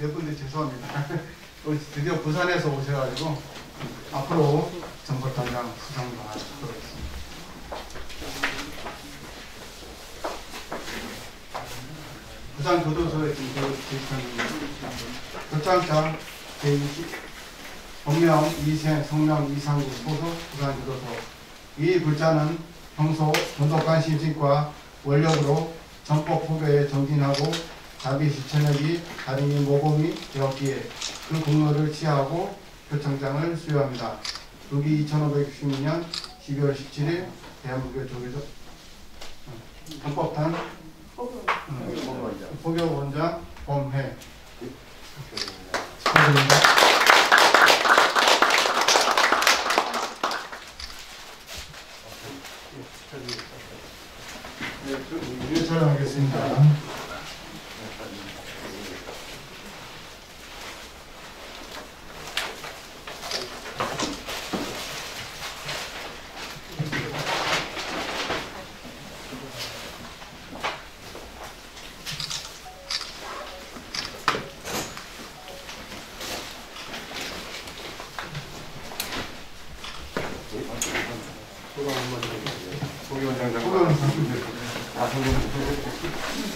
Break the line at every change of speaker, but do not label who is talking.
몇 분들 죄송합니다. 드디어 부산에서 오셔가지고 앞으로 정보단장 수상을 하도록 하겠습니다. 부산 교도소에 지금 제시한 도창장 제20 본명 이생 성명 이상구 소속 부산교도소. 이 글자는 평소 돈독관심심과 원력으로 전법 후배에 정진하고 자비 실천력이 달인이 모범이 되었기에 그 공로를 취하고 표창장을 수여합니다. 국이 2566년 12월 17일 대한민국 조계소 헌법단 포교원장 범회 축하드립니다. 네, 촬영하겠습니다.
소개원장 장관.